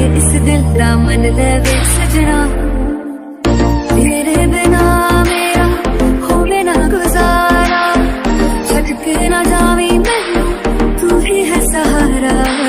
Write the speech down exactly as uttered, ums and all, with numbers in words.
इस दिल दा मन ले वे सजना, तेरे बिना मेरा होवे ना गुजारा, छड़ के ना जावी मैनू तू ही है सहारा।